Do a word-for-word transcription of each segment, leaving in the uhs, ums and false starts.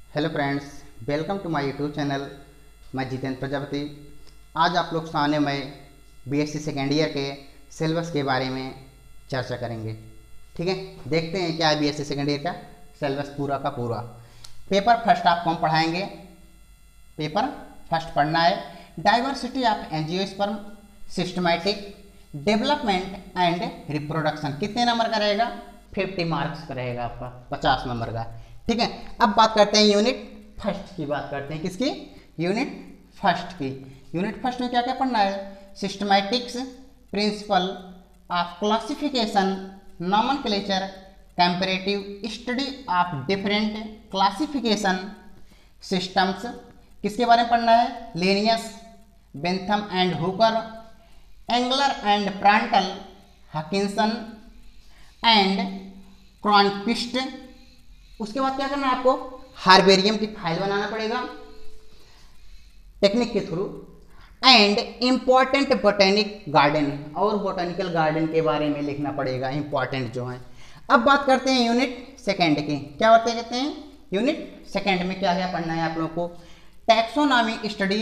Hello friends, welcome to my YouTube channel. मैं जितेंद्र प्रजापति। आज आप लोग सामने में बीएससी सेकेंड ईयर के सिलेबस के बारे में चर्चा करेंगे। ठीक है, देखते हैं क्या है बीएससी सेकेंड ईयर का सिलेबस पूरा का पूरा। पेपर फर्स्ट आपको हम पढ़ाएंगे। पेपर फर्स्ट पढ़ना है diversity of angiosperm, systematic development and reproduction. कितने नंबर का रहेगा? फिफ्टी मार्क्स का रहेगा आपका, पचास नंबर का। ठीक है, अब बात करते हैं यूनिट फर्स्ट की। बात करते हैं किसकी? यूनिट फर्स्ट की। यूनिट फर्स्ट में क्या क्या पढ़ना है? Systematics, principle of classification, nomenclature, comparative study of different classification systems. किसके बारे में पढ़ना है? Linnaeus, Bentham and Hooker, Engler and Prantl, Hutchinson and Cronquist. उसके बाद क्या करना है आपको? हार्बेरियम की फाइल बनाना पड़ेगा टेक्निक के through, and important botanic garden, और बोटेनिकल गार्डन के बारे में लिखना पड़ेगा, इंपॉर्टेंट जो है। अब बात करते हैं यूनिट सेकेंड की। क्या बातें कहते हैं? यूनिट सेकेंड में क्या क्या पढ़ना है आप लोगों को? Taxonomy study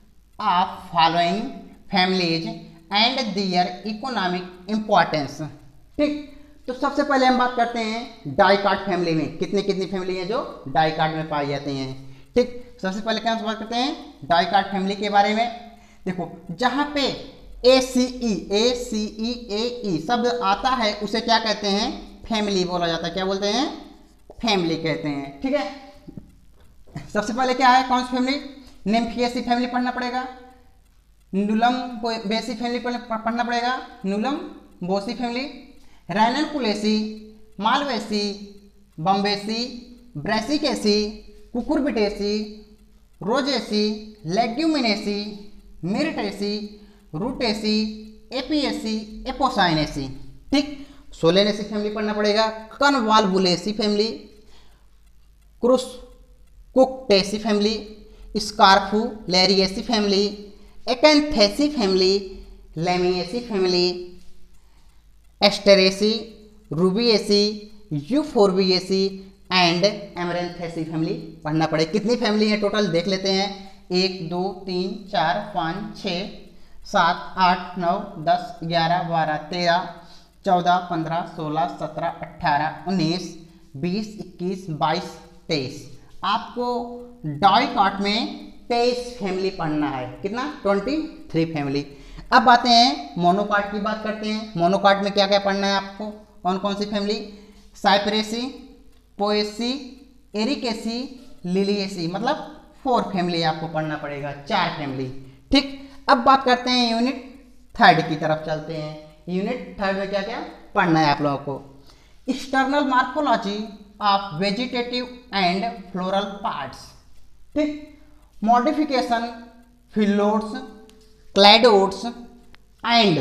of following families and their economic importance. ठीक, तो सबसे पहले हम बात करते हैं डाइकाट फैमिली में कितनी कितनी फैमिली है जो डाइकाट में पाई जाती हैं। ठीक, सबसे पहले क्या बात करते हैं डाइकाट फैमिली के बारे में। देखो, जहां पे ए सी ई ए सी ई ए ई शब्द आता है उसे क्या कहते हैं? फैमिली बोला जाता है। क्या बोलते हैं? फैमिली कहते हैं। ठीक है, सबसे पहले क्या है? कौन सी फैमिली? निम्फिएसी फैमिली पढ़ना पड़ेगा, नुलम बेसी फैमिली पढ़ना पड़ेगा, Nelumbonaceae family, Ranunculaceae, Malvaceae, Bombacaceae, Brassicaceae, Cucurbitaceae, Rosaceae, Leguminosae, Myrtaceae, Rutaceae, Apiaceae, Apocynaceae. ठीक, सोलेनेसी फैमिली पढ़ना पड़ेगा, Convolvulaceae family, Cuscutaceae family, Scrophulariaceae family, Acanthaceae family, Lamiaceae family, Asteraceae, Rubiaceae, Euphorbiaceae and Amaranthaceae family पढ़ना पड़े। कितनी family है total देख लेते हैं। एक, दो, तीन, चार, पाँच, छः, सात, आठ, नौ, दस, ग्यारह, बारह, तेरह, चौदह, पंद्रह, सोलह, सत्रह, अट्ठारह, उन्नीस, बीस, इक्कीस, बाईस, तेईस। आपको डाइकाट में तेईस फैमिली पढ़ना है। कितना? Twenty three family. अब आते हैं मोनोकाट की बात करते हैं। मोनोकाट में क्या क्या पढ़ना है आपको? कौन कौन सी family? Cyperaceae, Poaceae, Ericaceae, Liliaceae, मतलब फोर फैमिली आपको पढ़ना पड़ेगा, चार फैमिली। ठीक, अब बात करते हैं यूनिट थर्ड की तरफ चलते हैं। यूनिट थर्ड में क्या क्या पढ़ना है आप लोगों को? External morphology of vegetative and floral parts. ठीक, modification, phyllodes, cladodes and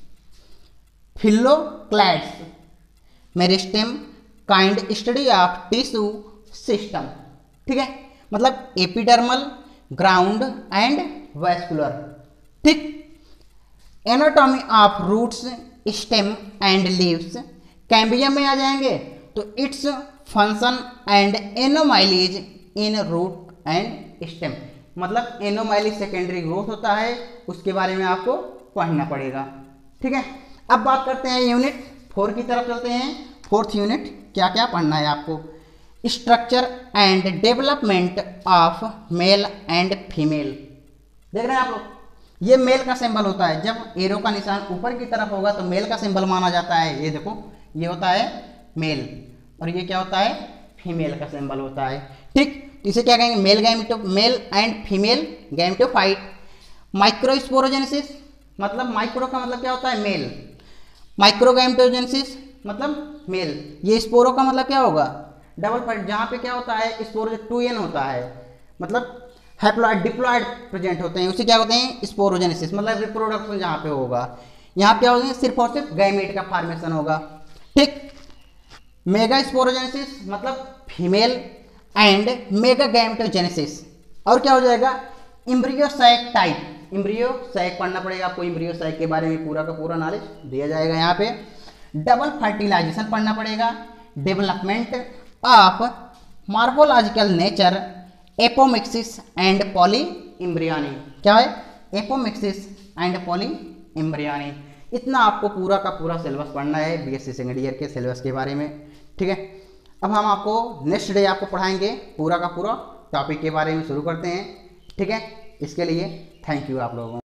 phylloclades, meristem kind study of tissue system. ठीक है, मतलब एपिडर्मल, ग्राउंड एंड वैस्कुलर। ठीक, anatomy of roots, stem and leaves. Cambium में आ जाएंगे तो its function and anomalies in root and stem, मतलब एनोमाइली सेकेंडरी ग्रोथ होता है, उसके बारे में आपको पढ़ना पड़ेगा। ठीक है, अब बात करते हैं यूनिट फोर की तरफ चलते हैं। फोर्थ यूनिट क्या क्या पढ़ना है आपको? Structure and development of male and female. देख रहे हैं आप लोग, ये मेल का सिंबल होता है। जब एरो का निशान ऊपर की तरफ होगा तो मेल का सिंबल माना जाता है। ये देखो, ये होता है मेल, और ये क्या होता है? फीमेल का सिंबल होता है। ठीक, इसे क्या कहेंगे? Male gameto male and female gametophyte. Microsporogenesis, मतलब माइक्रो का मतलब क्या होता है? मेल। माइक्रोगैमेटोजेनेसिस मतलब मेल। ये स्पोरो का मतलब क्या होगा? डबल फाइट, जहाँ पे क्या होता है? स्पोरो टू एन होता है, मतलब हैप्लॉइड डिप्लॉइड प्रेजेंट होते हैं, उसे क्या होते हैं? स्पोरोजेनेसिस, मतलब रिप्रोडक्शन जहाँ पे होगा। यहाँ पे क्या होता है? सिर्फ और सिर्फ गैमेट का फॉर्मेशन होगा। ठीक, मेगा स्पोरोजेनेसिस मतलब फीमेल एंड मेगा गैमेटोजेनेसिस। और क्या हो जाएगा? इम्ब्रियोसैक टाइप। इम्ब्रियोसैक पढ़ना पड़ेगा आपको। इम्ब्रियोसैक के बारे में पूरा का पूरा नॉलेज दिया जाएगा यहाँ पे। डबल फर्टिलाइजेशन पढ़ना पड़ेगा, development of morphological nature, apomixis and polyembryony. क्या है? Apomixis and polyembryony. इतना आपको पूरा का पूरा सिलेबस पढ़ना है बीएससी सेकेंड ईयर के सिलेबस के बारे में। ठीक है, अब हम आपको नेक्स्ट डे आपको पढ़ाएंगे पूरा का पूरा टॉपिक के बारे में। शुरू करते हैं। ठीक है, इसके लिए थैंक यू आप लोगों को।